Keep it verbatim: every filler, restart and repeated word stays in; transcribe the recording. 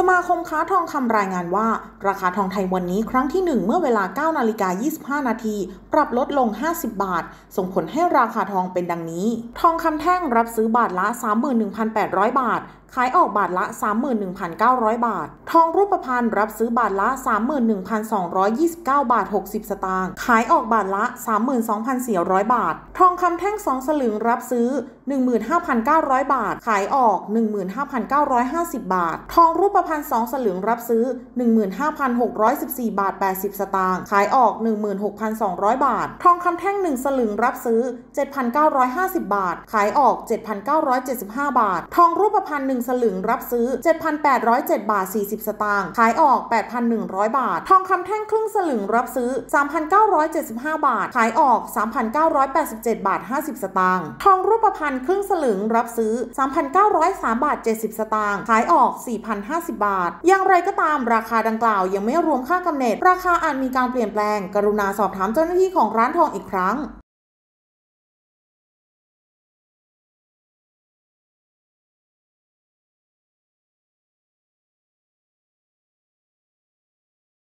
มาคมค้าทองคำรายงานว่าราคาทองไทยวันนี้ครั้งที่หนึ่งเมื่อเวลา เก้านาฬิกายี่สิบห้านาทีปรับลดลงห้าสิบบาทส่งผลให้ราคาทองเป็นดังนี้ทองคำแท่งรับซื้อบาทละ สามหมื่นหนึ่งพันแปดร้อย บาทขายออกบาทละ สามหมื่นหนึ่งพันเก้าร้อย บาททองรูปพรรณรับซื้อบาทละ สามหมื่นหนึ่งพันสองร้อยยี่สิบเก้า บาทหกสิบสตางค์ขายออกบาทละ สามหมื่นสองพันสี่ร้อย บาททองคำแท่งสองสลึงรับซื้อ หนึ่งหมื่นห้าพันเก้าร้อย บาทขายออก หนึ่งหมื่นห้าพันเก้าร้อยห้าสิบ บาททองรูปพรรณสองสลึงรับซื้อ หนึ่งหมื่นห้าพันหกร้อยสิบสี่ บาทแปดสิบสตางค์ขายออก หนึ่งหมื่นหกพันสองร้อย บาททองคำแท่งหนึ่งสลึงรับซื้อ เจ็ดพันเก้าร้อยห้าสิบ บาทขายออก เจ็ดพันเก้าร้อยเจ็ดสิบห้า บาททองรูปพรรณหนึ่งสลึงรับซื้อ เจ็ดพันแปดร้อยเจ็ด บาทสี่สิบสตางค์ขายออก แปดพันหนึ่งร้อย บาททองคำแท่งครึ่งสลึงรับซื้อ สามพันเก้าร้อยเจ็ดสิบห้า บาทขายออก สามพันเก้าร้อยแปดสิบเจ็ด บาทห้าสิบสตางค์ทองรูปพรรณครึ่งสลึงรับซื้อ สามพันเก้าร้อยสาม บาทเจ็ดสิบสตางค์ขายออก สี่พันห้าสิบ บาทอย่างไรก็ตามราคาดังกล่าวยังไม่รวมค่ากำเนิดราคาอาจมีการเปลี่ยนแปลงกรุณาสอบถามเจ้าหน้าที่ของร้านทองอีกครั้ง